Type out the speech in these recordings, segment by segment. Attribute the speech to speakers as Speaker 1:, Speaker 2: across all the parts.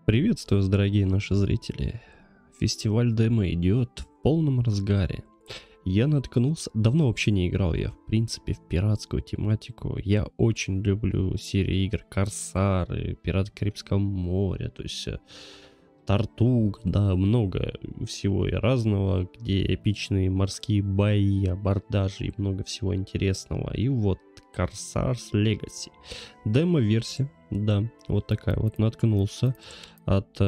Speaker 1: Приветствую вас, дорогие наши зрители. Фестиваль демо идет в полном разгаре. Я наткнулся, давно вообще не играл я, в принципе, в пиратскую тематику. Я очень люблю серию игр Корсары, Пираты Карибского моря, то есть Тартуг, да, много всего и разного, где эпичные морские бои, абордажи и много всего интересного. И вот Corsairs Legacy. Демо-версия, да, вот такая вот, наткнулся от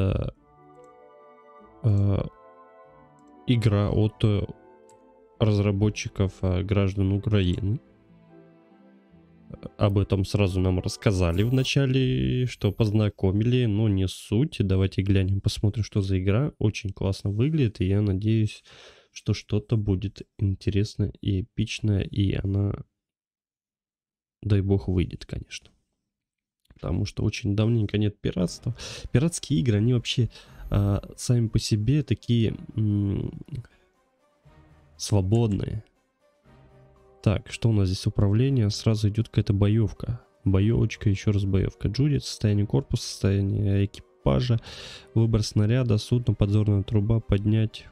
Speaker 1: игра от разработчиков граждан Украины. Об этом сразу нам рассказали в начале, что познакомили, но не суть. Давайте глянем, посмотрим, что за игра. Очень классно выглядит, и я надеюсь, что что-то будет интересное и эпичное, и она, дай бог, выйдет, конечно. Потому что очень давненько нет пиратства. Пиратские игры, они вообще сами по себе такие свободные. Так, что у нас здесь управление? Сразу идет какая-то боевка. Боевочка, еще раз боевка. Джудит, состояние корпуса, состояние экипажа, выбор снаряда, судно, подзорная труба, поднять.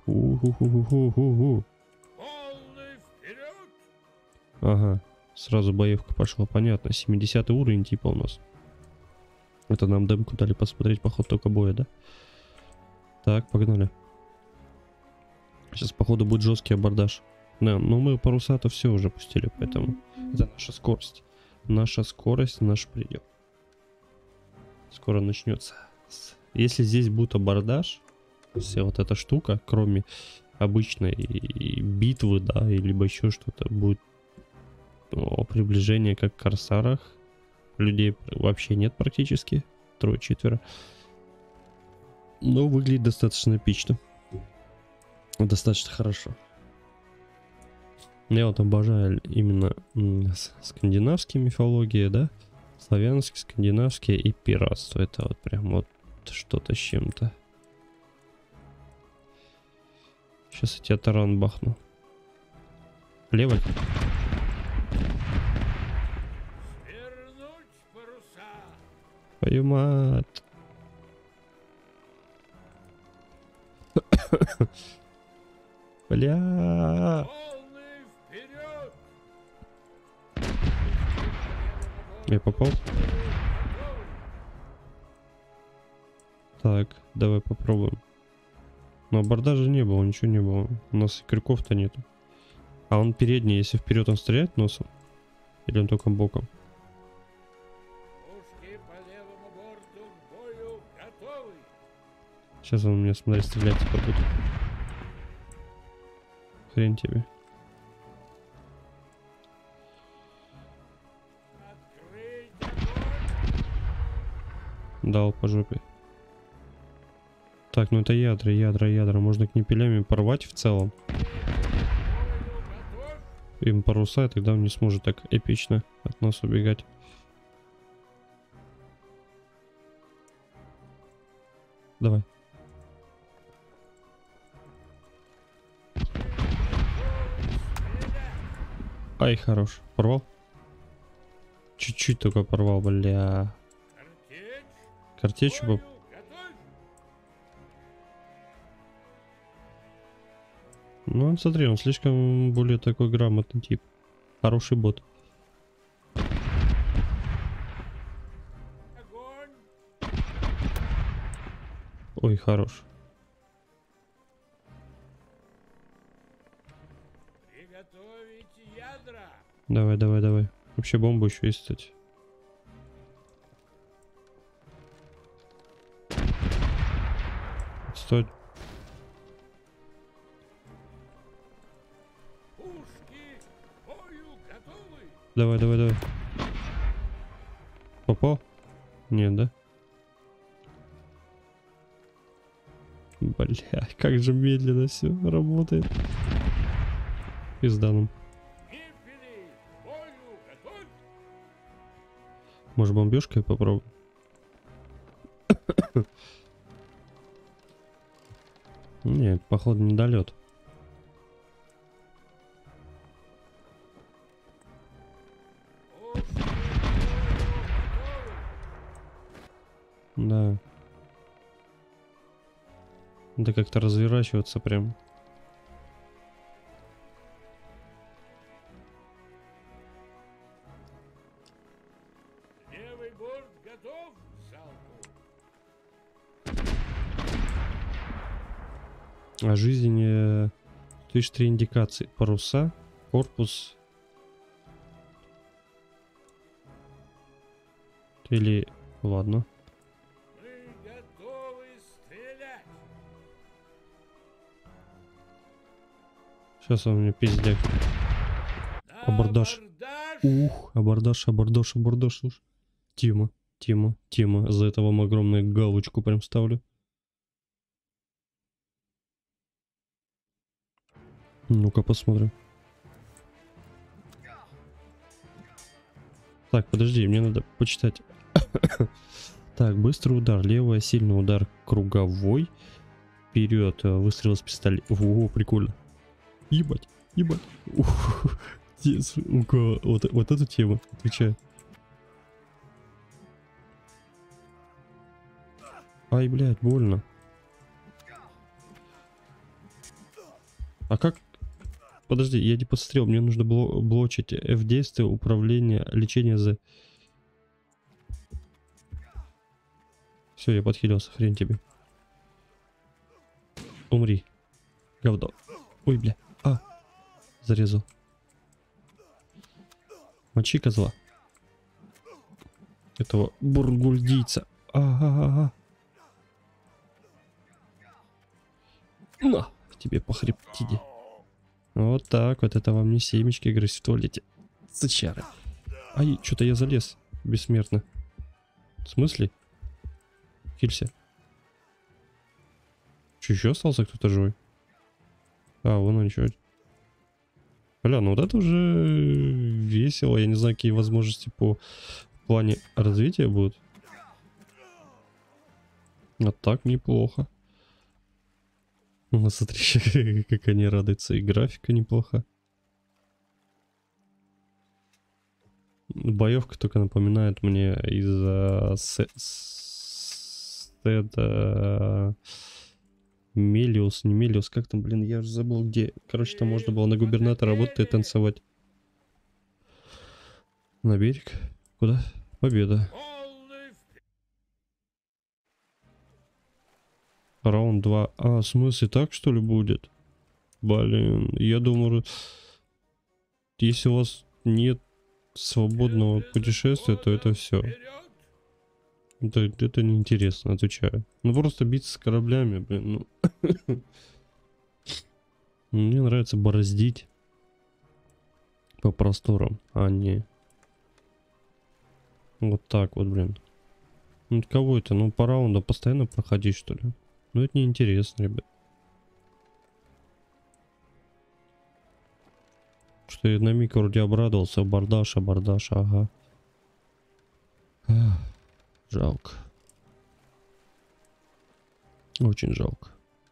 Speaker 1: Ага, сразу боевка пошла, понятно. 70 уровень типа у нас. Это нам демку дали посмотреть, походу, только боя, да? Так, погнали. Сейчас, походу, будет жесткий абордаж. Да, но мы паруса-то все уже пустили, поэтому это наша скорость. Наша скорость, наш предел. Скоро начнется. Если здесь будет абордаж, вся вот эта штука, кроме обычной битвы, да, либо еще что-то, будет приближение как в Корсарах. Людей вообще нет практически. Трое-четверо. Но выглядит достаточно эпично. Достаточно хорошо. Я вот обожаю именно скандинавские мифологии, да? Славянские, скандинавские и пиратство. Это вот прям вот что-то с чем-то. Сейчас я тебя таран бахну. Левой. Твою мать. Бля. Я попал. Так, давай попробуем. Но абордажа не было, ничего не было. У нас крюков-то нету. А он передний, если вперед он стреляет носом? Или он только боком? Сейчас он меня, смотри, стрелять типа будет. Хрен тебе. Дал по жопе. Так, ну это ядра. Можно книпелями порвать в целом. Им паруса, и тогда он не сможет так эпично от нас убегать. Давай. Ай, хорош. Порвал? Чуть-чуть только порвал, бля. Картечь бы. Ну, смотри, он слишком более такой грамотный тип. Хороший бот. Ой, хорош. Давай. Вообще бомба еще есть, кстати. Стой. Давай. Попал? Нет, да? Бля, как же медленно все работает. Пизда нам. Может, бомбежкой попробуем? Нет, походу недолет. Да. Надо как-то разворачиваться прям.
Speaker 2: Левый борт готов к залпу.
Speaker 1: А жизнь... То есть 3 индикации. Паруса, корпус. Или... Ладно.
Speaker 2: Мы готовы стрелять.
Speaker 1: Сейчас он мне пиздяк.
Speaker 2: На
Speaker 1: Абордаж.
Speaker 2: абордаж.
Speaker 1: Ух, абордаж. Слушай. Тима. За это вам огромную галочку прям ставлю. Ну-ка посмотрим. Так, подожди, мне надо почитать. Так, быстрый удар, левый, сильный удар, круговой. Вперед, выстрел с пистолета. О, прикольно. Ебать. Ух, вот эта тема, отвечаю. Ай, блядь, больно. А как? Подожди, я не подстрел, мне нужно блочить F действие, управление, лечение за... Все, я подхилился, хрень тебе. Умри. Говно. Ой, бля. Зарезал. Мочи козла. Этого бургульдийца. На, тебе по хребтине. Вот так вот, это вам не семечки грызть в туалете. Сычары. Ай, что-то я залез. Бессмертно. В смысле? Хилься. Че, еще остался кто-то живой? Вон он еще. Бля, ну вот это уже весело. Я не знаю, какие возможности по плане развития будут. А так неплохо. Ну, смотри, как они радуются. И графика неплоха. Боевка только напоминает мне из-за Мелиус, не Мелиус, как там, блин, я уже забыл где. Короче, там можно было на губернатора работать и танцевать. На берег? Куда? Победа. Раунд 2. В смысле, так что ли будет? Блин, я думаю, если у вас нет свободного путешествия, то это все. Это неинтересно, отвечаю. Ну просто биться с кораблями, блин, ну. Мне нравится бороздить по просторам, а не вот так вот, блин. Ну кого это? Ну по раунду постоянно проходить, что ли? Ну это неинтересно, ребят. Что я на миг вроде обрадовался. Абордаж, ага. Жалко. Очень жалко.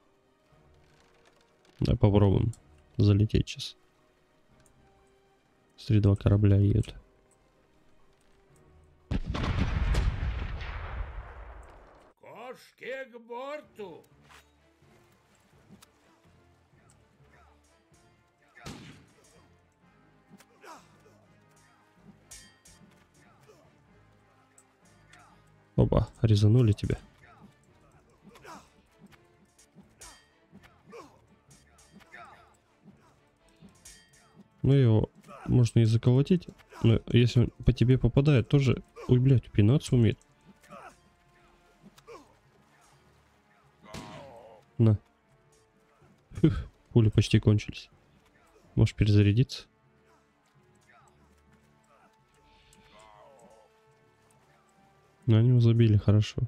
Speaker 1: Давай попробуем залететь сейчас. Смотри, 2 корабля едут.
Speaker 2: Кошки к борту.
Speaker 1: Опа, резанули тебя. Ну его можно и заколотить, но если он по тебе попадает, тоже... Ой, блядь, пинаться умеет. На. Фух, пули почти кончились. Можешь перезарядиться. Но они его забили, хорошо.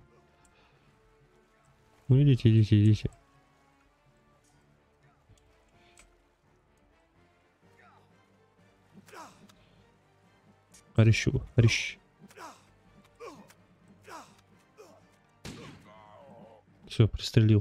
Speaker 1: Ну идите. Орещ. Все, пристрелил.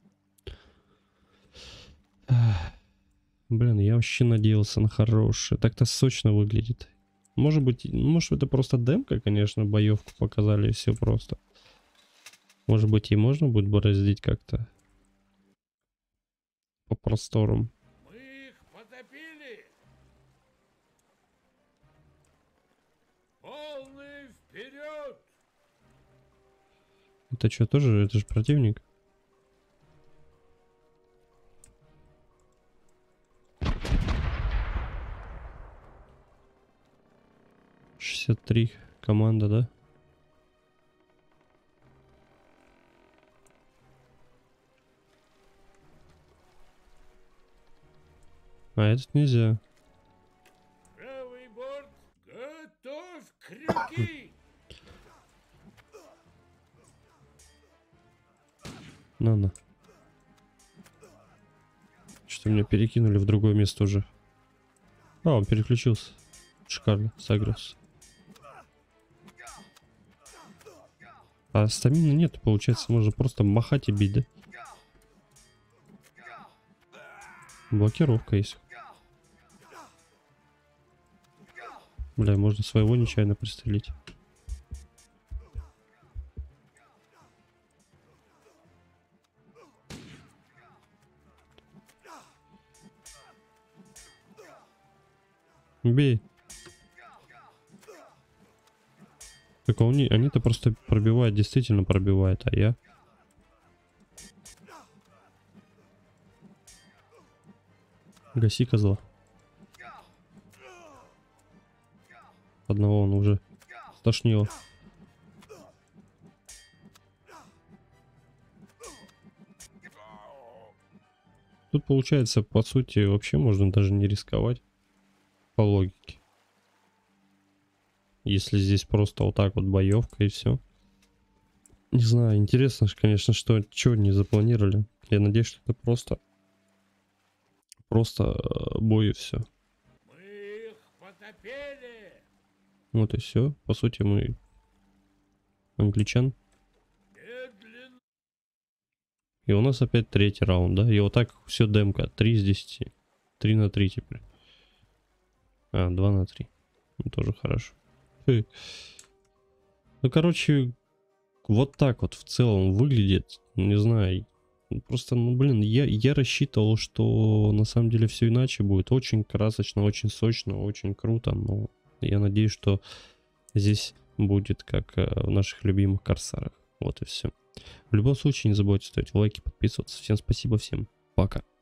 Speaker 1: Блин, я вообще надеялся на хорошее. Так-то сочно выглядит. Может быть, это просто демка, конечно, боевку показали и все просто. Может быть, и можно будет бороздить как-то. по просторам.
Speaker 2: Мы их потопили. Полный вперед.
Speaker 1: Это что, тоже? Это же противник? «63» команда, да? А этот нельзя.
Speaker 2: Правый борт. Готовь крюки.
Speaker 1: На. Что-то меня перекинули в другое место уже. А, он переключился. Шикарно, согрелся. А стамины нет, получается, можно просто махать и бить, да? Блокировка есть. Бля, можно своего нечаянно пристрелить. Бей. Так они-то просто пробивают, действительно пробивают, а я... Гаси козла. Одного он уже стошнило. Тут получается, по сути, вообще можно даже не рисковать. По логике. Если здесь просто вот так вот боевка и все. Не знаю, интересно, конечно, что не запланировали. Я надеюсь, что это просто бой и все.
Speaker 2: Мы их потопили.
Speaker 1: Вот и все. По сути, мы англичан.
Speaker 2: Медленно.
Speaker 1: И у нас опять третий раунд, да? И вот так все демка. 3 из 10. 3 на 3 теперь. А, 2 на 3. Ну, тоже хорошо. Ну, короче, вот так вот в целом выглядит. Не знаю. Просто, ну, блин, я рассчитывал, что на самом деле все иначе будет. Очень красочно, очень сочно, очень круто. Но я надеюсь, что здесь будет как в наших любимых корсарах. Вот и все. В любом случае, не забывайте ставить лайки, подписываться. Всем спасибо, всем пока.